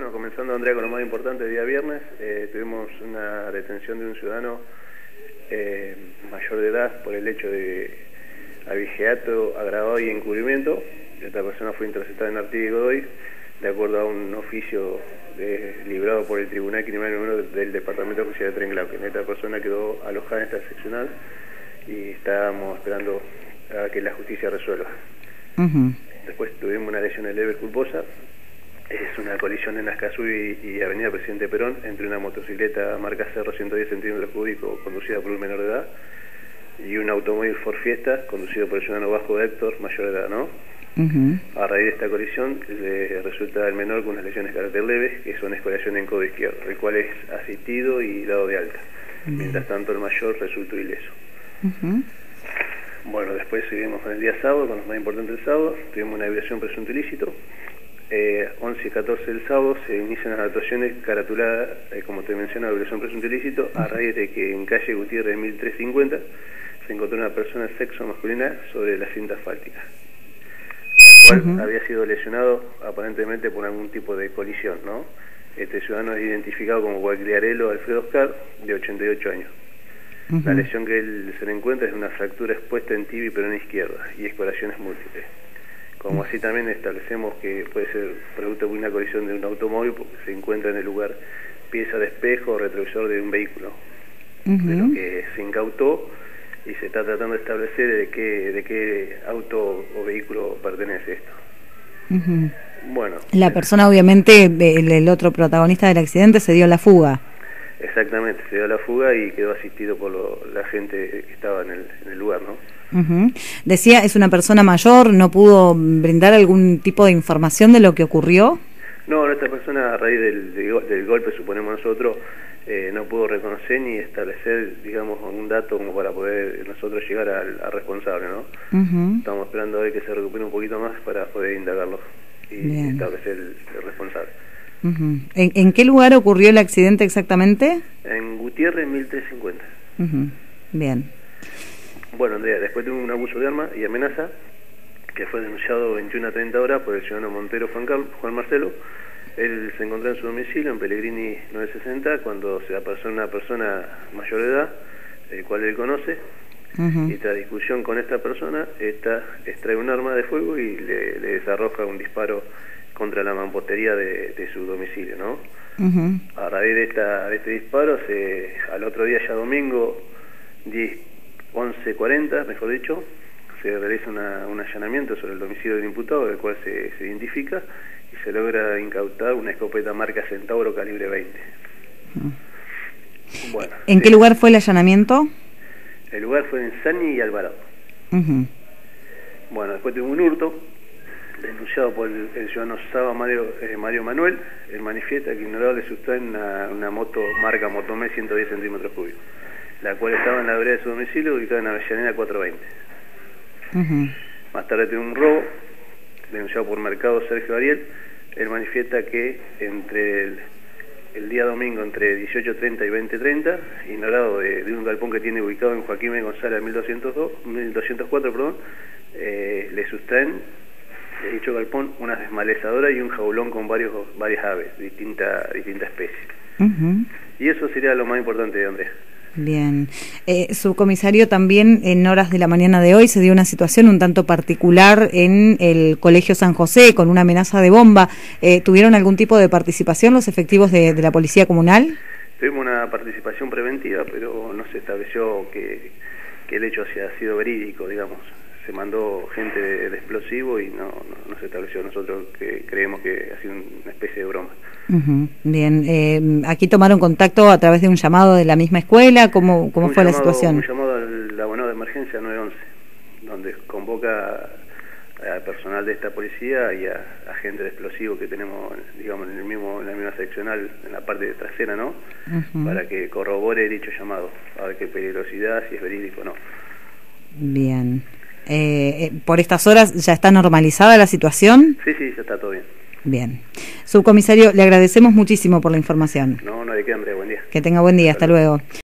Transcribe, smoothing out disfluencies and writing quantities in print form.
Bueno, comenzando, Andrea, con lo más importante, el día viernes tuvimos una detención de un ciudadano mayor de edad por el hecho de abigeato agravado y encubrimiento. Esta persona fue interceptada en Artigas y Godoy, de acuerdo a un oficio librado por el Tribunal Criminal número del Departamento Judicial de Trenglauquen. Esta persona quedó alojada en esta seccional y estábamos esperando a que la justicia resuelva. Después tuvimos una lesión leve culposa. Es una colisión en Ascazú y Avenida Presidente Perón entre una motocicleta marca Cerro 110 centímetros cúbicos conducida por un menor de edad y un automóvil Ford Fiesta conducido por el ciudadano Vasco Héctor, mayor de edad, ¿no? A raíz de esta colisión le resulta al menor con unas lesiones de carácter leve, que son escoriación en codo izquierdo, el cual es asistido y dado de alta. Mientras tanto el mayor resultó ileso. Bueno, después seguimos con el día sábado, con lo más importante el sábado. Tuvimos una violación presunto ilícito. 11 y 14 del sábado se inician las actuaciones caratuladas, como te mencionaba, violación presunto ilícito, a raíz de que en calle Gutiérrez 1350 se encontró una persona de sexo masculina sobre la cinta asfáltica, la cual había sido lesionado aparentemente por algún tipo de colisión, ¿no? Este ciudadano es identificado como Guagliarello Alfredo Oscar, de 88 años. La lesión que él se le encuentra es una fractura expuesta en tibia y perona izquierda y escoriaciones múltiples. Como así también establecemos que puede ser producto de una colisión de un automóvil porque se encuentra en el lugar pieza de espejo o retrovisor de un vehículo, de lo que se incautó y se está tratando de establecer de qué auto o vehículo pertenece esto. Bueno, la persona, obviamente, el otro protagonista del accidente se dio la fuga. Exactamente, se dio la fuga y quedó asistido por la gente que estaba en el lugar, ¿no? Decía, es una persona mayor, ¿no pudo brindar algún tipo de información de lo que ocurrió? No, esta persona a raíz del golpe, suponemos nosotros, no pudo reconocer ni establecer, digamos, un dato como para poder nosotros llegar al responsable, ¿no? Estamos esperando a ver que se recupere un poquito más para poder indagarlo y establecer el responsable. ¿En qué lugar ocurrió el accidente exactamente? En Gutiérrez 1350. Bien. Bueno, Andrea, después tuvo un abuso de arma y amenaza que fue denunciado 21 a 30 horas por el ciudadano Montero Juan Marcelo. Él se encontró en su domicilio en Pellegrini 960 cuando se apareció una persona mayor de edad, el cual él conoce, y tras discusión con esta persona, esta extrae un arma de fuego y le desarroja un disparo contra la mampostería de su domicilio, ¿no? A raíz de este disparo, al otro día, ya domingo, 11:40, mejor dicho, se realiza un allanamiento sobre el domicilio del imputado, del cual se identifica, y se logra incautar una escopeta marca Centauro calibre 20. Bueno, ¿en qué lugar fue el allanamiento? El lugar fue en Sani y Alvarado. Bueno, después tuvo un hurto denunciado por el ciudadano Saba Mario Manuel. Él manifiesta que ignorado le sustraen una moto marca Motomé 110 centímetros cúbicos, la cual estaba en la vereda de su domicilio, ubicada en Avellaneda 420. Más tarde tuvo un robo denunciado por Mercado Sergio Ariel. Él manifiesta que entre el día domingo, entre 18:30 y 20:30, ignorado de un galpón que tiene ubicado en Joaquín B. González 1204, le sustraen de dicho galpón una desmalezadora y un jaulón con varias aves de distinta especie. Y eso sería lo más importante de Andrés. Bien. Subcomisario, también en horas de la mañana de hoy se dio una situación un tanto particular en el Colegio San José con una amenaza de bomba. ¿Tuvieron algún tipo de participación los efectivos de la Policía Comunal? Tuvimos una participación preventiva, pero no se estableció que el hecho haya sido verídico, digamos. Se mandó gente de explosivo y no se estableció. Nosotros creemos que ha sido una especie de broma. Bien. ¿Aquí tomaron contacto a través de un llamado de la misma escuela? ¿Cómo fue la situación? Un llamado al abonado de emergencia 911, donde convoca a personal de esta policía y a gente de explosivo que tenemos, digamos, en la misma seccional, en la parte trasera, ¿no? Para que corrobore dicho llamado, a ver qué peligrosidad, si es verídico o no. Bien. ¿Por estas horas ya está normalizada la situación? Sí, ya está todo bien. Bien. Subcomisario, le agradecemos muchísimo por la información. No hay de qué, Andrea, buen día. Que tenga buen día, hasta luego.